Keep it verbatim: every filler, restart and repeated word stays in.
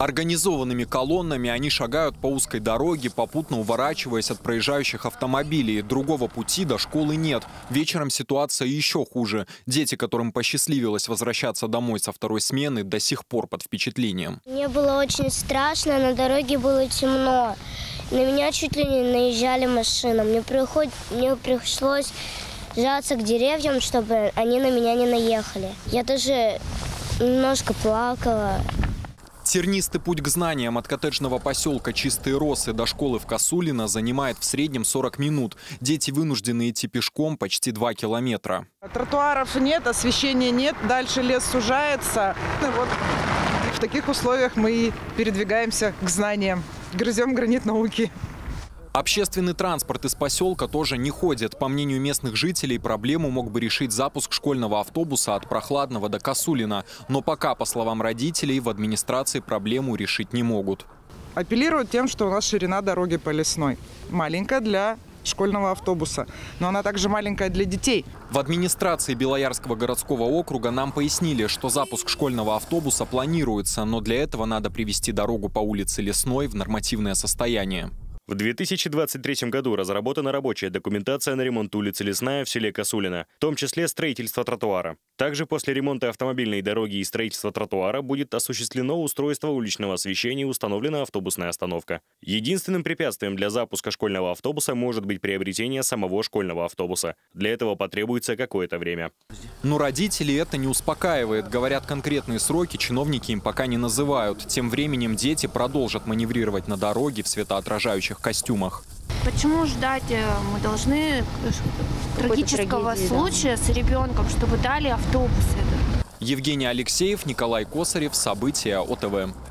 Организованными колоннами они шагают по узкой дороге, попутно уворачиваясь от проезжающих автомобилей. Другого пути до школы нет. Вечером ситуация еще хуже. Дети, которым посчастливилось возвращаться домой со второй смены, до сих пор под впечатлением. Мне было очень страшно, на дороге было темно. На меня чуть ли не наезжали машины. Мне, приход... Мне пришлось сжаться к деревьям, чтобы они на меня не наехали. Я даже немножко плакала. Тернистый путь к знаниям от коттеджного поселка Чистые Росы до школы в Косулино занимает в среднем сорок минут. Дети вынуждены идти пешком почти два километра. Тротуаров нет, освещения нет, дальше лес сужается. И вот в таких условиях мы и передвигаемся к знаниям, грызем гранит науки. Общественный транспорт из поселка тоже не ходит. По мнению местных жителей, проблему мог бы решить запуск школьного автобуса от Прохладного до Косулина. Но пока, по словам родителей, в администрации проблему решить не могут. Апеллируют тем, что у нас ширина дороги по Лесной маленькая для школьного автобуса, но она также маленькая для детей. В администрации Белоярского городского округа нам пояснили, что запуск школьного автобуса планируется, но для этого надо привести дорогу по улице Лесной в нормативное состояние. В две тысячи двадцать третьем году разработана рабочая документация на ремонт улицы Лесная в селе Косулино, в том числе строительство тротуара. Также после ремонта автомобильной дороги и строительства тротуара будет осуществлено устройство уличного освещения и установлена автобусная остановка. Единственным препятствием для запуска школьного автобуса может быть приобретение самого школьного автобуса. Для этого потребуется какое-то время. Но родителей это не успокаивает. Говорят, конкретные сроки чиновники им пока не называют. Тем временем дети продолжат маневрировать на дороге в светоотражающих костюмах. Почему ждать? Мы должны трагического случая с ребенком, чтобы дали автобус. Евгений Алексеев, Николай Косарев. События ОТВ.